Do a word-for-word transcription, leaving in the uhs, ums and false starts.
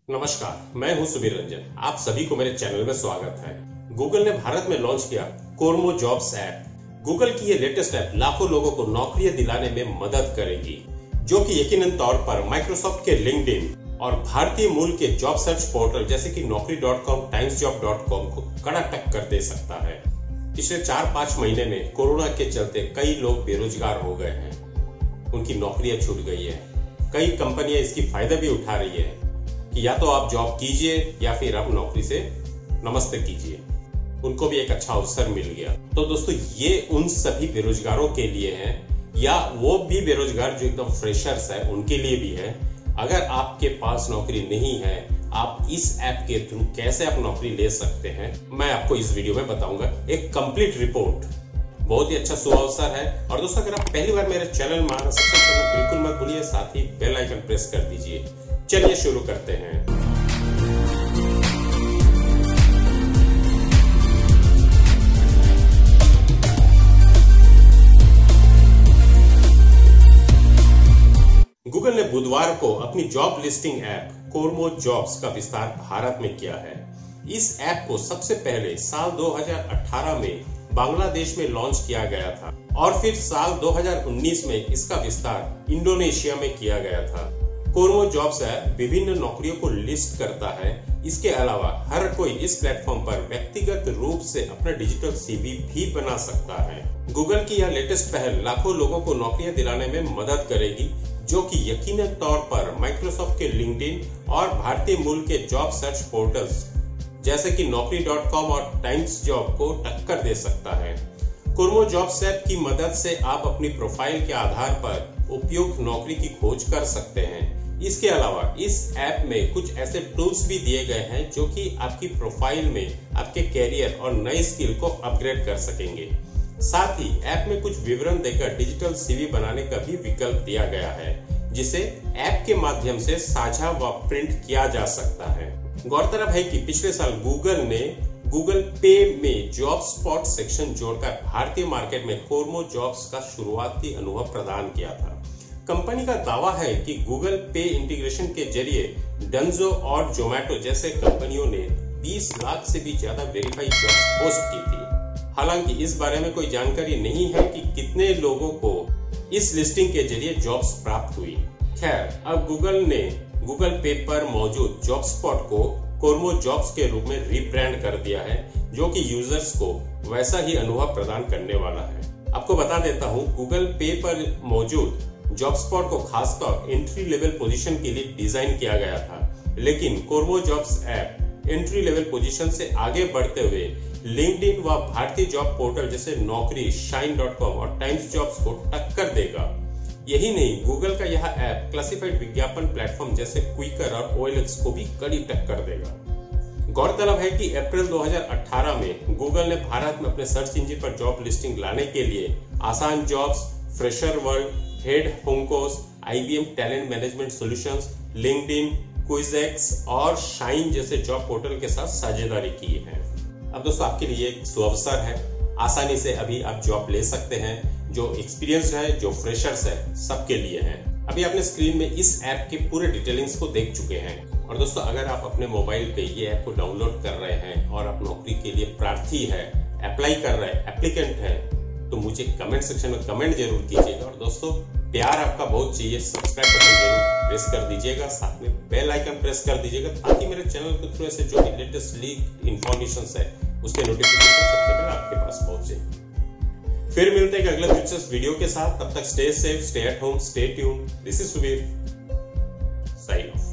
नमस्कार, मैं हूं सुबीर रंजन। आप सभी को मेरे चैनल में स्वागत है। गूगल ने भारत में लॉन्च किया कोरमो जॉब्स ऐप। गूगल की ये लेटेस्ट ऐप लाखों लोगों को नौकरियां दिलाने में मदद करेगी, जो कि यकीनन तौर पर माइक्रोसॉफ्ट के लिंक्डइन और भारतीय मूल के जॉब सर्च पोर्टल जैसे कि Naukri dot com, Times job dot com को कड़ा टक्कर दे सकता है। पिछले चार पांच महीने में कोरोना के चलते कई लोग बेरोजगार हो गए हैं, उनकी नौकरियां छूट गई है। कई कंपनियां इसकी फायदा भी उठा रही है कि या तो आप जॉब कीजिए या फिर आप नौकरी से नमस्ते कीजिए। उनको भी एक अच्छा अवसर मिल गया। तो दोस्तों, ये उन सभी बेरोजगारों के लिए है, या वो भी बेरोजगार जो एकदम फ्रेशर्स है उनके लिए भी है। अगर आपके पास नौकरी नहीं है, आप इस ऐप के थ्रू कैसे आप नौकरी ले सकते हैं, मैं आपको इस वीडियो में बताऊंगा। एक कंप्लीट रिपोर्ट, बहुत ही अच्छा सुअवसर है। और दोस्तों, अगर आप पहली बार मेरे चैनल में आना सब्सक्राइब करना बिल्कुल मत भूलिए, साथ ही बेल आइकन प्रेस कर दीजिए। चलिए शुरू करते हैं। गूगल ने बुधवार को अपनी job listing app Kormo jobs का विस्तार भारत में किया है। इस ऐप को सबसे पहले साल दो हज़ार अठारह में बांग्लादेश में लॉन्च किया गया था और फिर साल दो हज़ार उन्नीस में इसका विस्तार इंडोनेशिया में किया गया था। कोरमो जॉब्स ऐप विभिन्न नौकरियों को लिस्ट करता है। इसके अलावा हर कोई इस प्लेटफॉर्म पर व्यक्तिगत रूप से अपना डिजिटल सीवी भी बना सकता है। गूगल की यह लेटेस्ट पहल लाखों लोगों को नौकरियां दिलाने में मदद करेगी, जो कि यकीनन तौर पर माइक्रोसॉफ्ट के लिंक्डइन और भारतीय मूल के जॉब सर्च पोर्टल्स जैसे कि नौकरी डॉट कॉम और टाइम्स जॉब को टक्कर दे सकता है। कोरमो जॉब्स ऐप की मदद से आप अपनी प्रोफाइल के आधार पर उपयुक्त नौकरी की खोज कर सकते हैं। इसके अलावा इस ऐप में कुछ ऐसे टूल्स भी दिए गए हैं जो कि आपकी प्रोफाइल में आपके कैरियर और नई स्किल को अपग्रेड कर सकेंगे। साथ ही ऐप में कुछ विवरण देकर डिजिटल सीवी बनाने का भी विकल्प दिया गया है, जिसे ऐप के माध्यम से साझा व प्रिंट किया जा सकता है। गौरतलब है कि पिछले साल गूगल ने गूगल पे में जॉब स्पॉट सेक्शन जोड़कर भारतीय मार्केट में कोरमो जॉब्स का शुरुआती अनुभव प्रदान किया था। कंपनी का दावा है कि गूगल पे इंटीग्रेशन के जरिए डंजो और जोमेटो जैसे कंपनियों ने बीस लाख से भी ज्यादा वेरीफाइड जॉब्स पोस्ट की थी। हालांकि इस बारे में कोई जानकारी नहीं है कि कितने लोगों को इस लिस्टिंग के जरिए जॉब्स प्राप्त हुई। खैर, अब गूगल ने गूगल पे पर मौजूद जॉब स्पॉट को कोरमो जॉब्स के रूप में रीब्रांड कर दिया है, जो कि यूजर्स को वैसा ही अनुभव प्रदान करने वाला है। आपको बता देता हूँ, गूगल पे पर मौजूद जॉब स्पॉट को खासकर एंट्री लेवल पोजीशन के लिए डिजाइन किया गया था, लेकिन Kormo jobs app entry level position से आगे बढ़ते हुए लिंक्डइन व भारतीय जॉब पोर्टल जैसे नौकरी, शाइन डॉट कॉम और टाइम्स जॉब्स को टक्कर देगा। यही नहीं, गूगल का यह ऐप क्लासिफाइड विज्ञापन प्लेटफॉर्म जैसे क्विकर और ओ एल एक्स को भी कड़ी टक्कर देगा। गौरतलब है कि अप्रैल दो हज़ार अठारह में गूगल ने भारत में अपने सर्च इंजन पर जॉब लिस्टिंग लाने के लिए Aasaan jobs, Fresher world, head Honchos, I B M talent management solutions, LinkedIn, Quezx और शाइन जैसे जॉब पोर्टल के साथ साझेदारी की है। अब दोस्तों, आपके लिए एक सुअवसर है। आसानी से अभी आप जॉब ले सकते हैं। जो एक्सपीरियंस है, जो फ्रेशर्स है, सबके लिए है। अभी आपने स्क्रीन में इस ऐप के पूरे डिटेलिंग्स को देख चुके हैं। और दोस्तों, अगर आप अपने मोबाइल पे ये ऐप को डाउनलोड कर रहे हैं और आप नौकरी के लिए प्रार्थी है, अप्लाई कर रहे हैं, एप्लीकेंट है, तो मुझे कमेंट सेक्शन में कमेंट जरूर कीजिएगा। और दोस्तों, प्यार आपका बहुत चाहिए, सब्सक्राइब बटन जरूर प्रेस कर दीजिएगा, साथ में बेल आइकन प्रेस कर दीजिएगा, ताकि मेरे चैनल के थ्रू ऐसे जो भी लेटेस्ट लीक इन्फॉर्मेशन है उसके नोटिफिकेशन सबसे पहले आपके पास पहुंचे। फिर मिलते हैं अगले दिलचस्प वीडियो के साथ। तब तक stay safe, stay at home, stay tune. This is Subir, sign of.